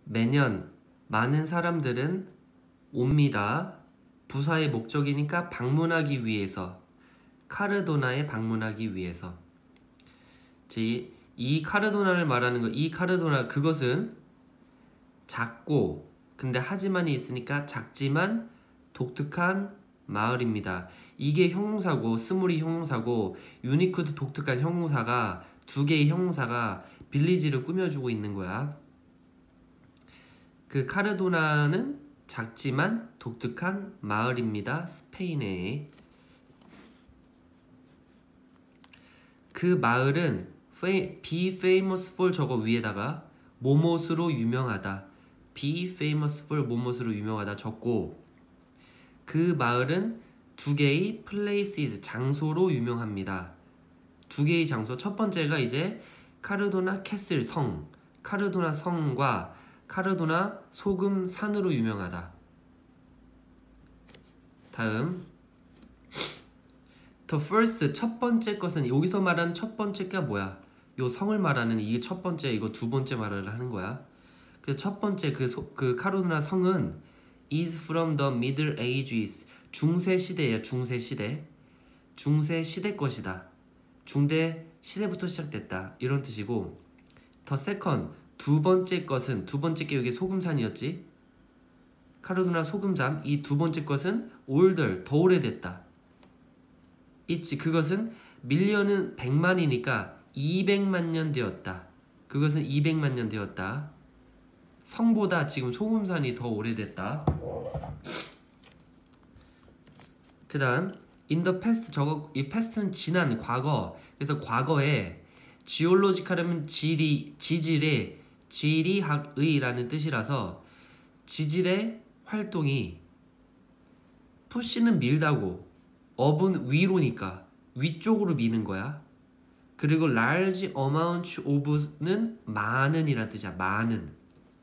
매년 많은 사람들은 옵니다. 부사의 목적이니까 방문하기 위해서, 카르도나에 방문하기 위해서. 이 카르도나를 말하는 거, 이 카르도나, 그것은 작고 근데 하지만이 있으니까 작지만 독특한 마을입니다. 이게 형용사고, 스몰이 형용사고, 유니크도 독특한 형용사가, 두 개의 형용사가 빌리지를 꾸며주고 있는 거야. 그 카르도나는 작지만 독특한 마을입니다. 스페인에. 그 마을은 be famous for 저거 위에다가 뭐뭇으로 유명하다. be famous for 뭐뭇으로 유명하다 적고, 그 마을은 두 개의 places 장소로 유명합니다. 두 개의 장소. 첫 번째가 이제 카르도나 캐슬 성, 카르도나 성과 카르도나 소금 산으로 유명하다. 다음 the first 첫 번째 것은, 여기서 말하는 첫 번째가 뭐야? 요 성을 말하는, 이게 첫 번째, 이거 두 번째 말을 하는 거야. 그 첫 번째 그 카르도나 성은 is from the Middle Ages, 중세 시대야. 중세 시대. 중세 시대 것이다. 중대 시대부터 시작됐다. 이런 뜻이고, the second 두 번째 것은, 두 번째 게 여기 소금산이었지. 카르도나 소금산. 이 두 번째 것은 older, 더 오래됐다. 있지. 그것은 밀리언은 100만이니까 200만 년 되었다. 그것은 200만 년 되었다. 성보다 지금 소금산이 더 오래됐다. 그 다음 in the past, 저거 이 past는 지난, 과거. 그래서 과거에 geological하면 지질의, 지리학의 라는 뜻이라서 지질의 활동이, 푸시는 밀다고, 업은 위로니까 위쪽으로 미는 거야. 그리고 large amount of는 많은 이란 뜻이야. 많은.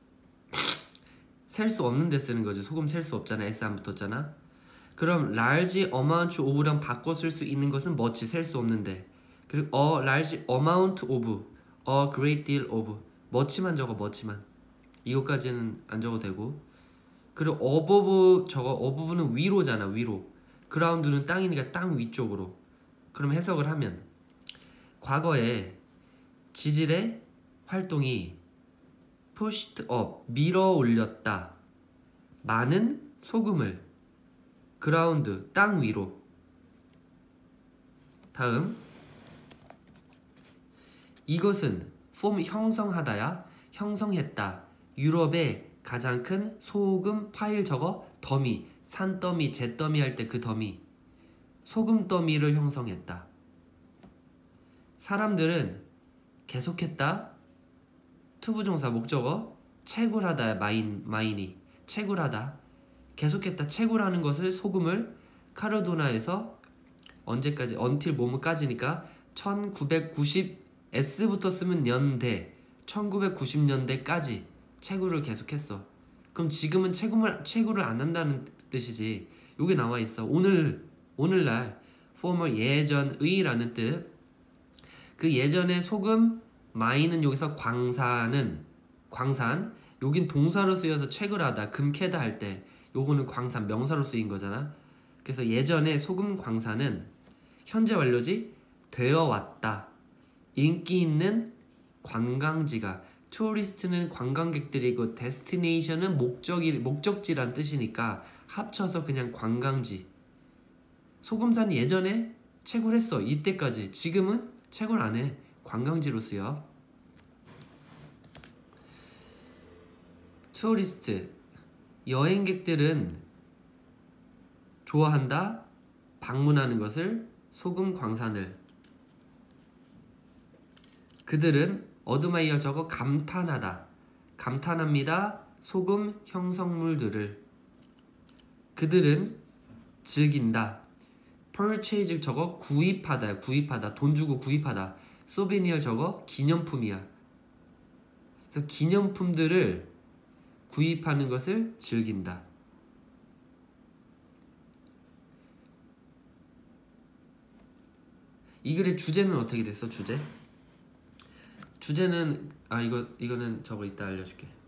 셀 수 없는 데 쓰는 거지. 소금 셀 수 없잖아. S 안 붙었잖아. 그럼 large amount of랑 바꿔 쓸 수 있는 것은 much, 셀 수 없는데. 그리고 a large amount of, a great deal of, much만 적어. much만. 이거까지는 안 적어도 되고. 그리고 above, 저거 above는 위로잖아. 위로. ground는 땅이니까 땅 위쪽으로. 그럼 해석을 하면 과거에 지질의 활동이 pushed up, 밀어 올렸다. 많은 소금을 ground, 땅 위로. 다음 이것은 form, 형성하다야. 형성했다. 유럽의 가장 큰 소금 파일, 저거 더미, 산더미, 잿더미 할 때 그 더미, 소금 더미를 형성했다. 사람들은 계속했다. 투부정사 목적어 채굴하다야. 마인이 채굴하다. 계속했다. 채굴하는 것을, 소금을 카르도나에서 언제까지? until 뭐뭐까지니까 1990, S부터 쓰면 년대, 1990년대까지 채굴을 계속했어. 그럼 지금은 채굴을 안 한다는 뜻이지. 요게 나와 있어. 오늘날 former, 예전의 라는 뜻. 그 예전에 소금, 마인은 여기서 광산. 여긴 동사로 쓰여서 채굴하다, 금 캐다 할 때, 요거는 광산, 명사로 쓰인 거잖아. 그래서 예전에 소금 광산은 현재 완료지 되어 왔다. 인기 있는 관광지가, 투어리스트는 관광객들이고 데스티네이션은 목적지란 뜻이니까 합쳐서 그냥 관광지. 소금산이 예전에 채굴했어. 이때까지. 지금은 채굴 안 해. 관광지로 쓰여. 투어리스트, 여행객들은 좋아한다. 방문하는 것을, 소금 광산을. 그들은 어드마이어, 저거 감탄하다. 감탄합니다. 소금 형성물들을. 그들은 즐긴다. purchase, 저거 구입하다. 구입하다. 돈 주고 구입하다. 소비니어, 저거 기념품이야. 그래서 기념품들을 구입하는 것을 즐긴다. 이 글의 주제는 어떻게 됐어? 주제는 이거는 저거 이따 알려줄게.